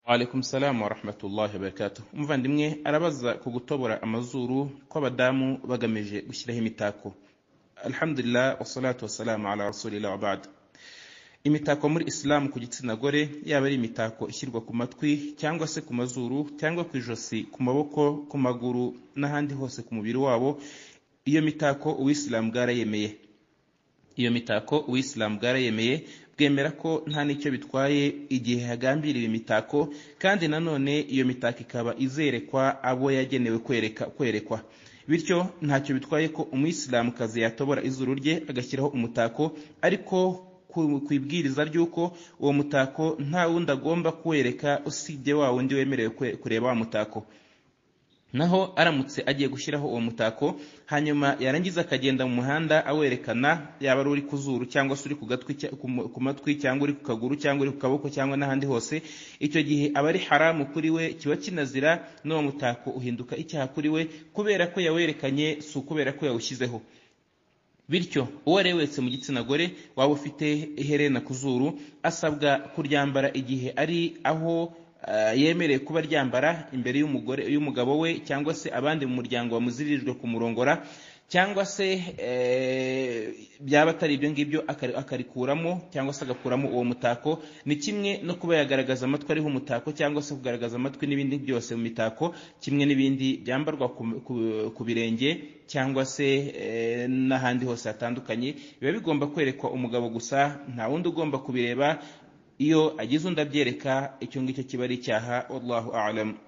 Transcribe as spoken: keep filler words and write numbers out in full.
Alaikum salam wa rahmatullahi wa barakatuh. Umuvandimwe arabaza ku gutobora amazuru kw'abadamu bagamije gushyiraho imitako. Alhamdulillah wassalatu wassalamu ala rasulillah wa ba'd. Imitako muri Islam ku gitsina gore yaba ari imitako ishyirwa ku matwi cyangwa se ku mazuru cyangwa ku ijosi, ku maboko, ku maguru n'ahandi hose ku mubiri wabo, iyo mitako uw'Islam bwarayemeye. Iyo mitako uw'Islam bwarayemeye, bwemera ko nta nicyo bitwaye igihe hagambiriwe imitako, kandi nanone iyo mitako ikaba izerekwa abo yagenewe kwereka kwerekwa. Bityo ntacyo bitwaye ko umuyisilamukazi yatobora izuru rye agashyiraho umutako, ariko kwibwiriza ryuko uwo mutako nta wundi agomba kwereka usibye wa wundi wemerewe kureba wa mutako. Naho aramutse agiye gushyiraho uwo mutako, hanyuma yarangiza akagenda mu muhanda awerekana, yaba ari uri ku zuru cyangwa se uri ku gatwi, ku matwi cyangwa uri ku kaguru cyangwa uri ku kaboko cyangwa n'ahandi hose, icyo gihe aba ari haramu kuri we, kiba kinazira, n'uwo mutako uhinduka icyaha kuri we, kubera ko yawerekanye, si ukubera ko yawushyizeho. Bityo uwo ari wese mu gitsina gore waba ufite iherena ku zuru asabwa kuryambara igihe ari aho Uh, yemereye kuba ryambara imbere y'umugore y'umugabo we, cyangwa se abandi mu muryango bamuziririjwe kumurongora, cyangwa se e, byaba atari ibyo ngibyo akarikuramo cyangwa se agakuramo uwo mutako. Ni kimwe no kuba yagaragaza amatwi ariho umutako, cyangwa se kugaragaza amatwi n'ibindi byose mu mitako, kimwe n'ibindi byambarwa ku, ku, ku birenge cyangwa se e, n'ahandi hose hatandukanye, biba bigomba kwerekwa umugabo gusa, nta wundi ugomba kubireba. Iyo agize undi abyereka, icyo ngicyo kiba ari icyaha. Wallahu a'lam.